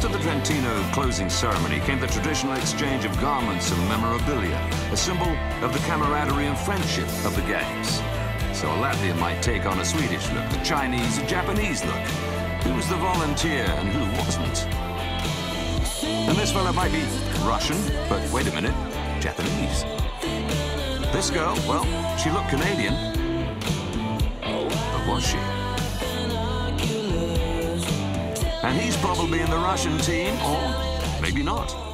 After the Trentino closing ceremony came the traditional exchange of garments and memorabilia, a symbol of the camaraderie and friendship of the games. So a Latvian might take on a Swedish look, a Chinese, a Japanese look. Who was the volunteer and who wasn't? And this fella might be Russian, but wait a minute, Japanese. This girl, well, she looked Canadian. But was she? And he's probably in the Russian team, or maybe not.